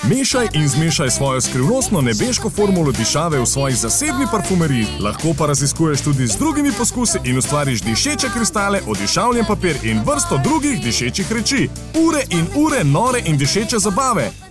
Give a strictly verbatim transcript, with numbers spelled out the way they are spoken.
Mešaj in zmešaj svojo skrivnostno nebeško formulo dišave v svoji zasebni parfumeriji. Lahko pa raziskuješ tudi z drugimi poskusi in ustvariš dišeče kristale, odišavljen papir in vrsto drugih dišečih reči. Ure in ure nore in dišeče zabave.